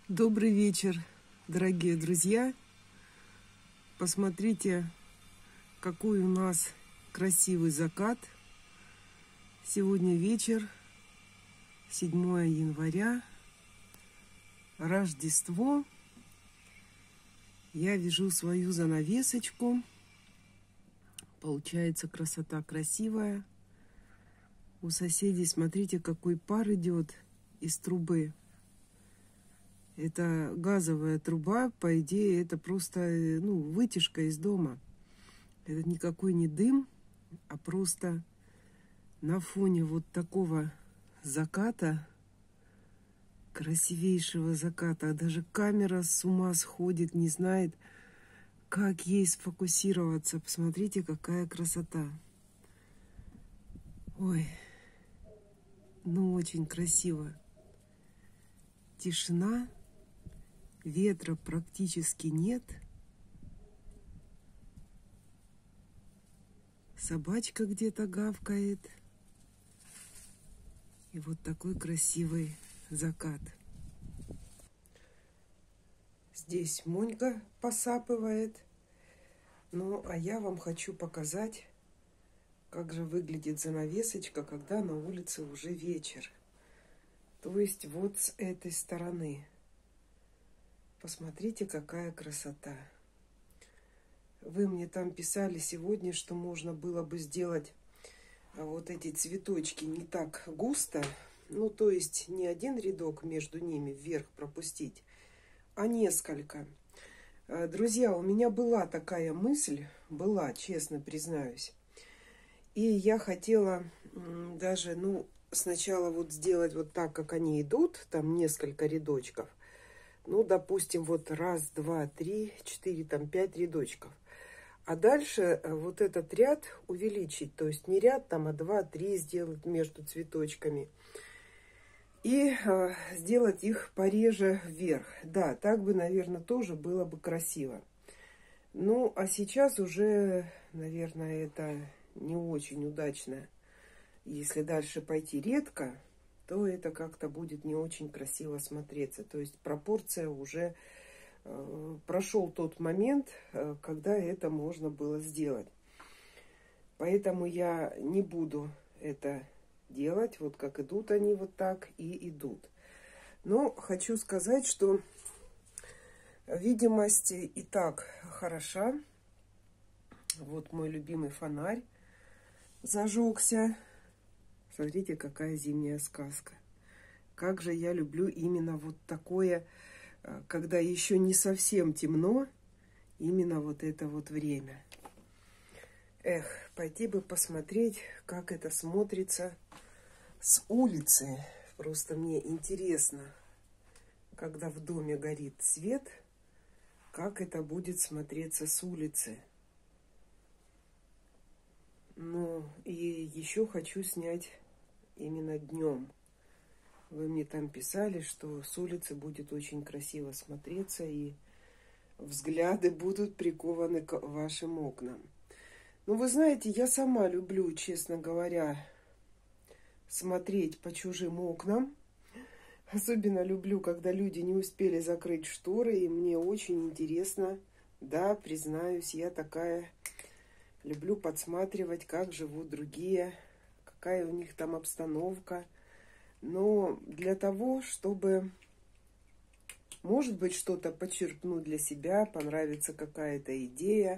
Добрый вечер, дорогие друзья. Посмотрите, какой у нас красивый закат. Сегодня вечер, 7 января, Рождество. Я вяжу свою занавесочку. Получается красота красивая. У соседей, смотрите, какой пар идет из трубы. Это газовая труба, по идее, это просто вытяжка из дома. Это никакой не дым, а просто на фоне вот такого заката, красивейшего заката, даже камера с ума сходит, не знает, как ей сфокусироваться. Посмотрите, какая красота. Ой, очень красиво. Тишина. Ветра практически нет. Собачка где-то гавкает. И вот такой красивый закат. Здесь Монька посапывает. Ну, а я вам хочу показать, как же выглядит занавесочка, когда на улице уже вечер. То есть вот с этой стороны. Посмотрите, какая красота. Вы мне там писали сегодня, что можно было бы сделать вот эти цветочки не так густо. Ну, то есть не один рядок между ними вверх пропустить, а несколько. Друзья, у меня была такая мысль, честно признаюсь. И я хотела даже, сначала вот сделать вот так, как они идут, там несколько рядочков. Ну, допустим, вот 1, 2, 3, 4, там 5 рядочков. А дальше вот этот ряд увеличить. То есть не ряд там, а 2, 3 сделать между цветочками. И сделать их пореже вверх. Да, так бы, наверное, тоже было бы красиво. Ну, а сейчас уже, наверное, это не очень удачно. Если дальше пойти редко, то это как-то будет не очень красиво смотреться. То есть пропорция уже прошел тот момент, когда это можно было сделать. Поэтому я не буду это делать. Вот как идут они, вот так и идут. Но хочу сказать, что видимость и так хороша. Вот мой любимый фонарь зажегся. Смотрите, какая зимняя сказка. Как же я люблю именно вот такое, когда еще не совсем темно, именно вот это вот время. Эх, пойти бы посмотреть, как это смотрится с улицы. Просто мне интересно, когда в доме горит свет, как это будет смотреться с улицы. Ну, и еще хочу снять именно днем. Вы мне там писали, что с улицы будет очень красиво смотреться, и взгляды будут прикованы к вашим окнам. Ну, вы знаете, я сама люблю, честно говоря, смотреть по чужим окнам. Особенно люблю, когда люди не успели закрыть шторы, и мне очень интересно. Да, признаюсь, я такая, люблю подсматривать, как живут другие, какая у них там обстановка. Но для того, чтобы, может быть, что-то почерпнуть для себя, понравится какая-то идея.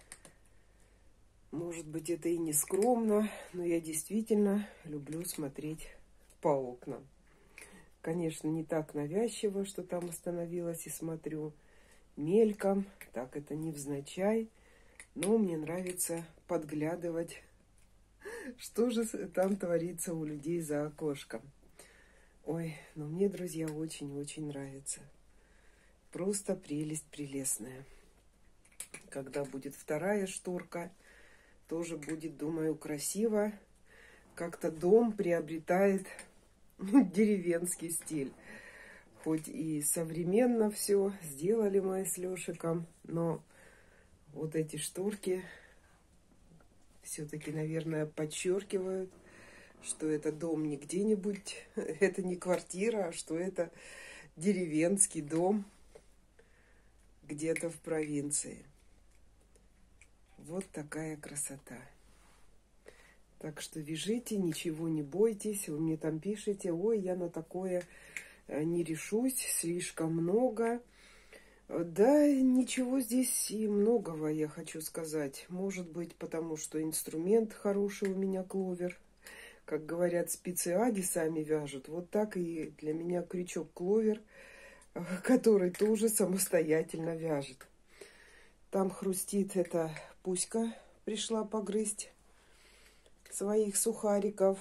Может быть, это и не скромно, но я действительно люблю смотреть по окнам. Конечно, не так навязчиво, что там остановилась и смотрю мельком, так это невзначай, но мне нравится подглядывать, что же там творится у людей за окошком. Ой, но мне, друзья, очень-очень нравится. Просто прелесть прелестная. Когда будет вторая шторка, тоже будет, думаю, красиво. Как-то дом приобретает деревенский стиль. Хоть и современно все сделали мы с Лешиком, но вот эти шторки все-таки, наверное, подчеркивают, что это дом не где-нибудь, это не квартира, а что это деревенский дом где-то в провинции. Вот такая красота. Так что вяжите, ничего не бойтесь. Вы мне там пишете: ой, я на такое не решусь, слишком много. Да, ничего здесь и многого, я хочу сказать. Может быть, потому что инструмент хороший у меня кловер. Как говорят, спицы Ади сами вяжут. Вот так и для меня крючок кловер, который тоже самостоятельно вяжет. Там хрустит эта Пуська, пришла погрызть своих сухариков.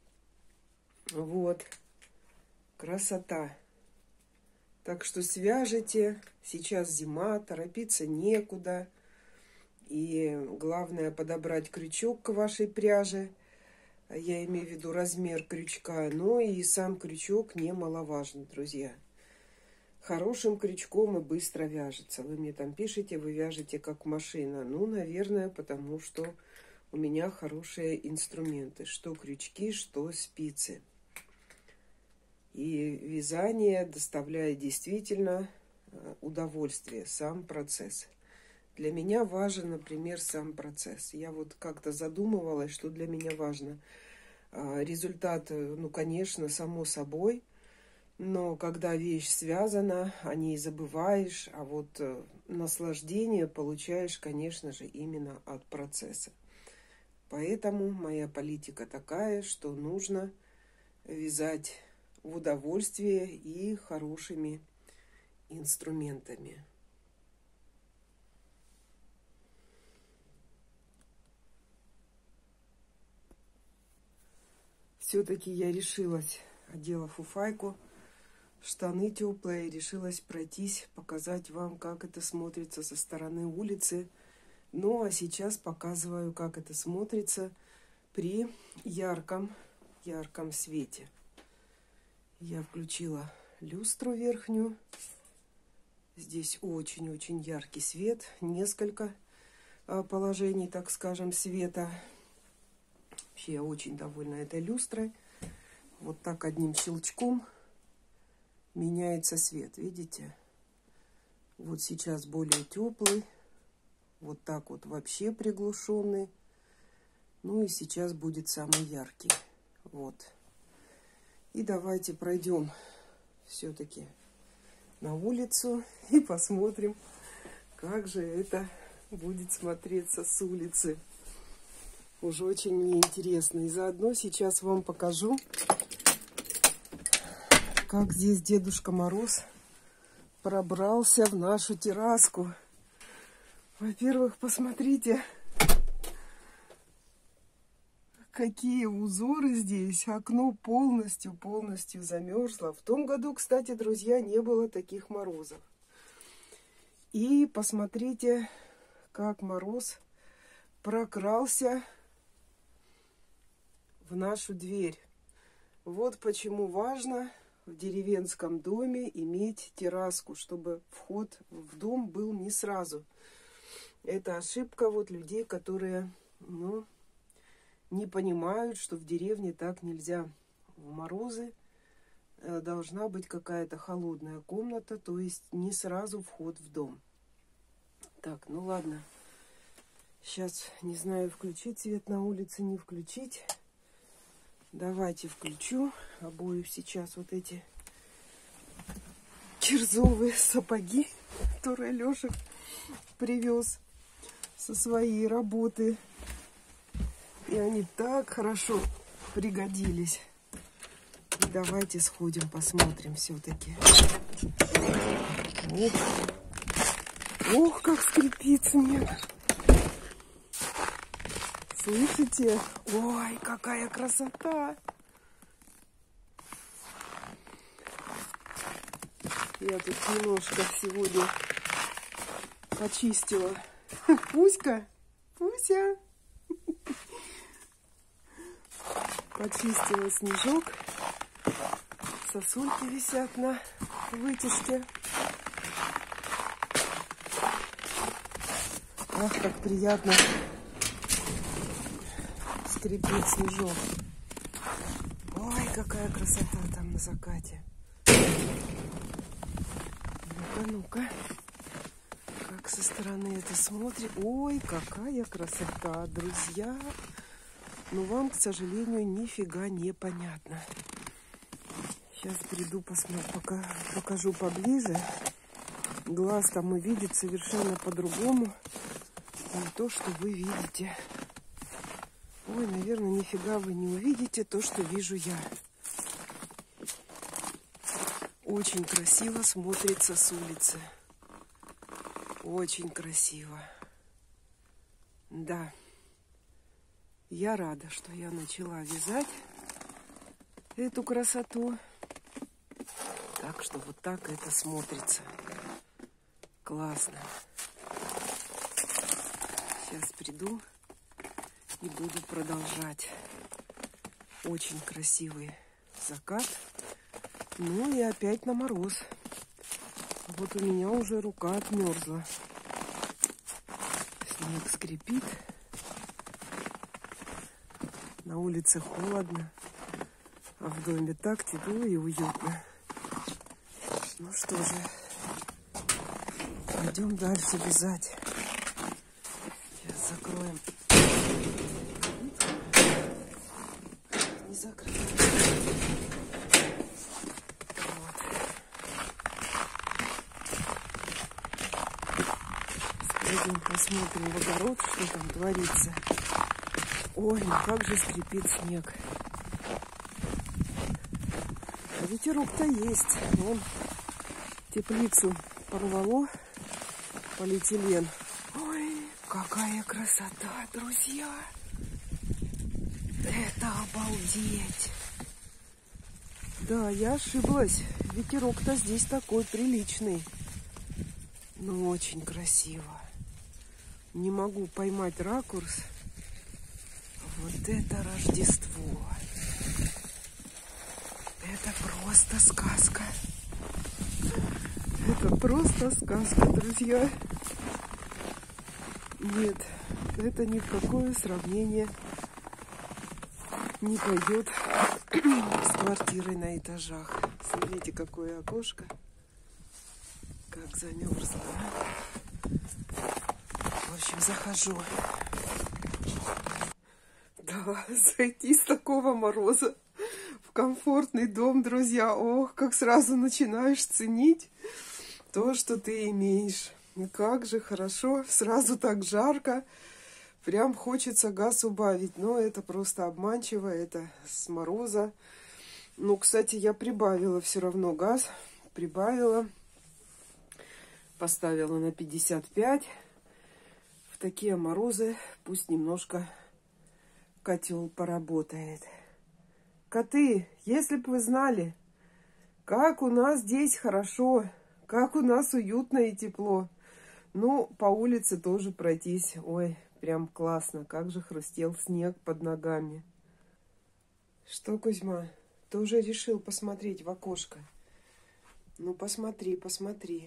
Вот. Красота. Так что свяжите. Сейчас зима, торопиться некуда. И главное подобрать крючок к вашей пряже. Я имею в виду размер крючка. Но и сам крючок немаловажен, друзья. Хорошим крючком и быстро вяжется. Вы мне там пишете, вы вяжете как машина. Ну, наверное, потому что у меня хорошие инструменты. Что крючки, что спицы. И вязание доставляет действительно удовольствие, сам процесс. Для меня важен, например, сам процесс. Я вот как-то задумывалась, что для меня важно. Результат, ну, конечно, само собой. Но когда вещь связана, о ней забываешь, а вот наслаждение получаешь, конечно же, именно от процесса. Поэтому моя политика такая, что нужно вязать в удовольствие и хорошими инструментами. Все-таки я решилась, одела фуфайку, штаны теплые, решилась пройтись, показать вам, как это смотрится со стороны улицы. Ну, а сейчас показываю, как это смотрится при ярком свете. Я включила люстру верхнюю. Здесь очень-очень яркий свет. Несколько положений, так скажем, света. Вообще я очень довольна этой люстрой. Вот так одним щелчком меняется свет. Видите? Вот сейчас более теплый. Вот так вот вообще приглушенный. Ну и сейчас будет самый яркий. Вот. И давайте пройдем все-таки на улицу и посмотрим, как же это будет смотреться с улицы. Уже очень мне интересно. И заодно сейчас вам покажу, как здесь Дедушка Мороз пробрался в нашу терраску. Во-первых, посмотрите, какие узоры здесь. Окно полностью замерзло. В том году, кстати, друзья, не было таких морозов. И посмотрите, как мороз прокрался в нашу дверь. Вот почему важно в деревенском доме иметь терраску, чтобы вход в дом был не сразу. Это ошибка вот людей, которые, ну, не понимают, что в деревне так нельзя. В морозы должна быть какая-то холодная комната, то есть не сразу вход в дом. Так, ну ладно. Сейчас не знаю, включить свет на улице, не включить. Давайте включу. Обую сейчас вот эти черзовые сапоги, которые Лешек привез со своей работы. И они так хорошо пригодились. И давайте сходим, посмотрим все-таки. Ох, как скрипит снег. Слышите? Ой, какая красота! Я тут немножко сегодня почистила. Пуська, Пуся. Почистила снежок. Сосульки висят на вытяжке. Ах, как приятно скрипит снежок. какая красота там на закате. Ну-ка, ну-ка. Как со стороны это смотрит. Ой, какая красота, друзья. Но вам, к сожалению, нифига не понятно. Сейчас приду, посмотрю, покажу поближе. Глаз там увидит совершенно по-другому. Не то, что вы видите. Ой, наверное, нифига вы не увидите то, что вижу я. Очень красиво смотрится с улицы. Очень красиво. Да. Я рада, что я начала вязать эту красоту. Так что вот так это смотрится. Классно. Сейчас приду и буду продолжать. Очень красивый закат. Ну и опять на мороз. Вот у меня уже рука отмерзла. Снег скрипит. На улице холодно, а в доме так тепло и уютно. Ну что же, пойдем дальше вязать. Сейчас закроем. Не закрыто. Вот. Пойдем посмотрим в огород, что там творится. Ой, ну как же скрипит снег. А ветерок-то есть. Вон теплицу порвало, полиэтилен. Ой, какая красота, друзья. Это обалдеть. Да, я ошиблась. Ветерок-то здесь такой приличный. Ну, очень красиво. Не могу поймать ракурс. Вот это Рождество. Это просто сказка. Это просто сказка, друзья. Нет, это ни в какое сравнение не пойдет с квартирой на этажах. Смотрите, какое окошко. Как замерзло. В общем, захожу. Да, зайти с такого мороза в комфортный дом, друзья. Ох, как сразу начинаешь ценить то, что ты имеешь. И как же хорошо, сразу так жарко. Прям хочется газ убавить. Но это просто обманчиво, это с мороза. Ну, кстати, я прибавила все равно газ. Прибавила. Поставила на 55. В такие морозы пусть немножко котел поработает. Коты, если бы вы знали, как у нас здесь хорошо, как у нас уютно и тепло. Ну, по улице тоже пройтись. Ой, прям классно. Как же хрустел снег под ногами. Что, Кузьма, ты уже решил посмотреть в окошко? Ну, посмотри, посмотри.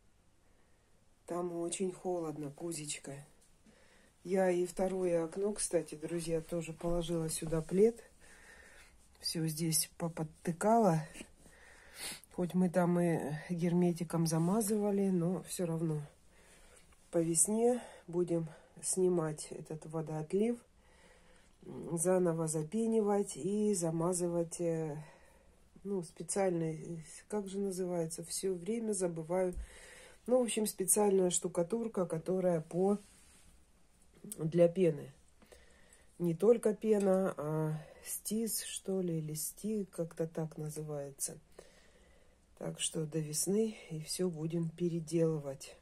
Там очень холодно, Кузечка. Я и второе окно, кстати, друзья, тоже положила сюда плед. Все здесь поподтыкала. Хоть мы там и герметиком замазывали, но все равно по весне будем снимать этот водоотлив, заново запенивать и замазывать, ну, специально, как же называется, все время забываю. Ну, в общем, специальная штукатурка, которая для пены. Не только пена, а стиз, что ли, или стик, как-то так называется. Так что до весны и все будем переделывать.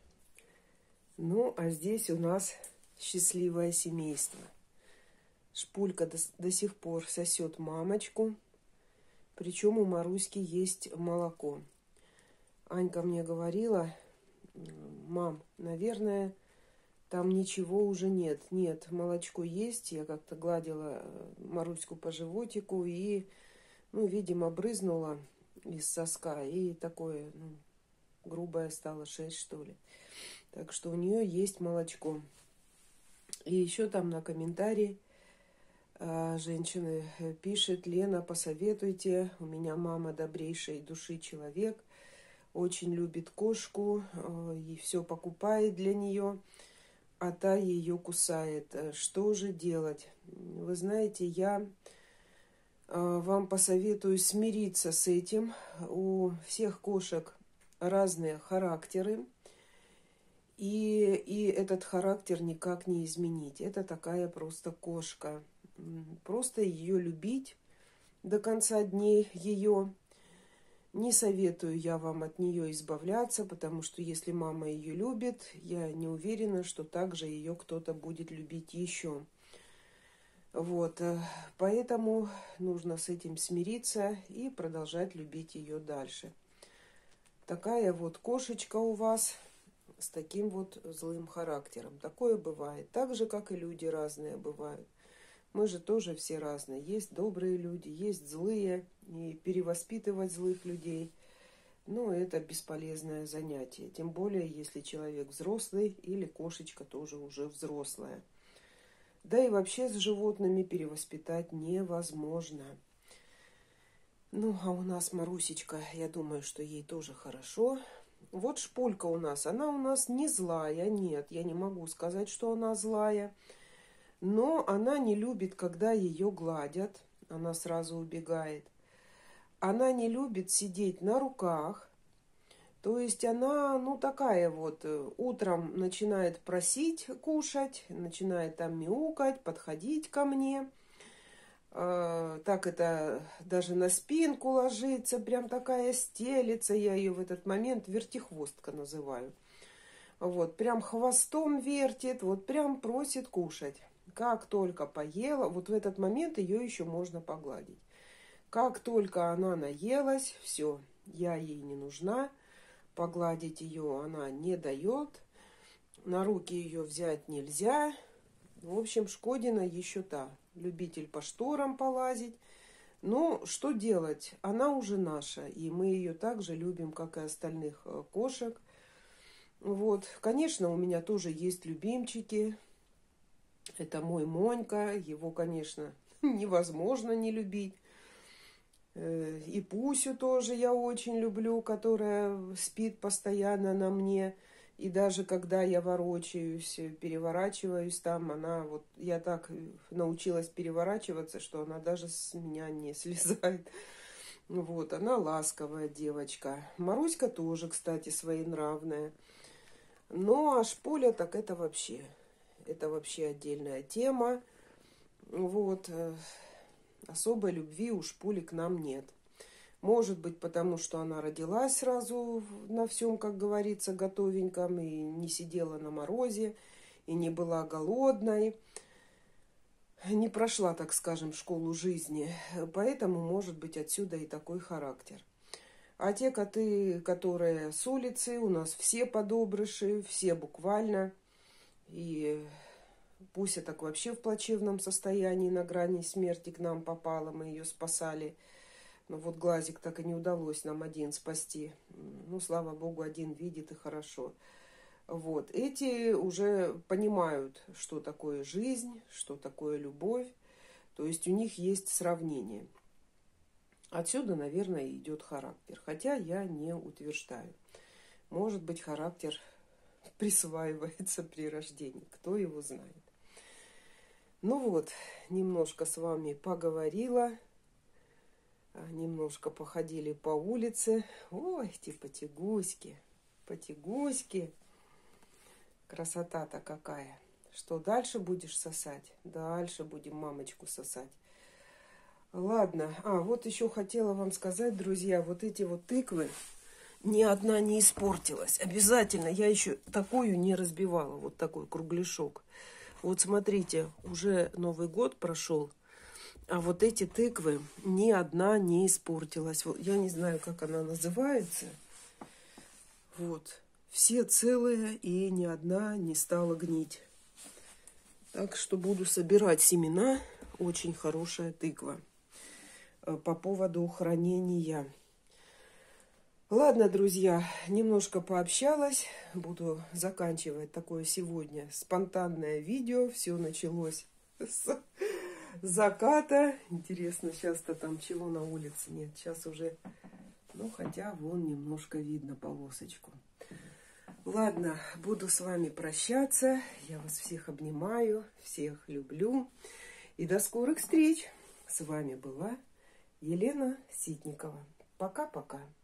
Ну, а здесь у нас счастливое семейство. Шпулька до сих пор сосет мамочку. Причем у Маруськи есть молоко. Анька мне говорила: мам, наверное, там ничего уже нет. Нет, молочко есть. Я как-то гладила Маруську по животику и, ну, видимо, брызнула из соска. И такое, ну, грубое стало, 6, что ли. Так что у нее есть молочко. И еще там на комментарии Женщина пишет: Лена, посоветуйте, у меня мама добрейшей души человек, очень любит кошку и все покупает для нее, а та ее кусает. Что же делать? Вы знаете, я вам посоветую смириться с этим. У всех кошек разные характеры, и этот характер никак не изменить. Это такая просто кошка. Просто ее любить до конца дней ее. Не советую я вам от нее избавляться, потому что если мама ее любит, я не уверена, что также ее кто-то будет любить еще. Вот, поэтому нужно с этим смириться и продолжать любить ее дальше. Такая вот кошечка у вас с таким вот злым характером. Такое бывает. Так же, как и люди разные бывают. Мы же тоже все разные. Есть добрые люди, есть злые. И перевоспитывать злых людей, ну, это бесполезное занятие. Тем более, если человек взрослый или кошечка тоже уже взрослая. Да и вообще с животными перевоспитать невозможно. Ну, а у нас Марусечка, я думаю, что ей тоже хорошо. Вот Шпулька у нас, она у нас не злая, нет, я не могу сказать, что она злая. Но она не любит, когда ее гладят, она сразу убегает. Она не любит сидеть на руках. То есть она, ну, такая вот, утром начинает просить кушать, начинает там мяукать, подходить ко мне. Так это даже на спинку ложится, прям такая стелится. Я ее в этот момент вертихвостка называю. Вот, прям хвостом вертит, вот прям просит кушать. Как только поела, вот в этот момент ее еще можно погладить. Как только она наелась, все, я ей не нужна. Погладить ее она не дает. На руки ее взять нельзя. В общем, Шкодина еще та. Любитель по шторам полазить. Но что делать? Она уже наша. И мы ее так же любим, как и остальных кошек. Вот. Конечно, у меня тоже есть любимчики. Это мой Монька. Его, конечно, невозможно не любить. И Пусю тоже я очень люблю, которая спит постоянно на мне. И даже когда я ворочаюсь, переворачиваюсь там, она вот, я так научилась переворачиваться, что она даже с меня не слезает. Вот, она ласковая девочка. Маруська тоже, кстати, своенравная. Ну, а Шпуля, так это вообще отдельная тема. Вот, особой любви у Шпули к нам нет. Может быть, потому что она родилась сразу на всем, как говорится, готовеньком, и не сидела на морозе, и не была голодной, не прошла, так скажем, школу жизни. Поэтому, может быть, отсюда и такой характер. А те коты, которые с улицы, у нас все подобрыши, все буквально. И Пуся так вообще в плачевном состоянии, на грани смерти к нам попала, мы ее спасали. Но вот глазик так и не удалось нам один спасти. Ну, слава богу, один видит, и хорошо. Вот. Эти уже понимают, что такое жизнь, что такое любовь. То есть у них есть сравнение. Отсюда, наверное, идет характер. Хотя я не утверждаю. Может быть, характер присваивается при рождении. Кто его знает. Ну вот, немножко с вами поговорила. Немножко походили по улице. Ой, эти потягуськи, потягуськи. Красота-то какая. Что, дальше будешь сосать? Дальше будем мамочку сосать. Ладно. Вот еще хотела вам сказать, друзья, вот эти вот тыквы, ни одна не испортилась. Обязательно. Я еще такую не разбивала. Вот такой кругляшок. Вот смотрите, уже Новый год прошел. А вот эти тыквы, ни одна не испортилась. Вот, я не знаю, как она называется. Вот. Все целые, и ни одна не стала гнить. Так что буду собирать семена. Очень хорошая тыква. По поводу хранения. Ладно, друзья, немножко пообщалась. Буду заканчивать такое сегодня спонтанное видео. Все началось с заката. Интересно, сейчас-то там чего на улице нет. Сейчас уже, ну, хотя вон немножко видно полосочку. Ладно, буду с вами прощаться. Я вас всех обнимаю, всех люблю. И до скорых встреч. С вами была Елена Ситникова. Пока-пока.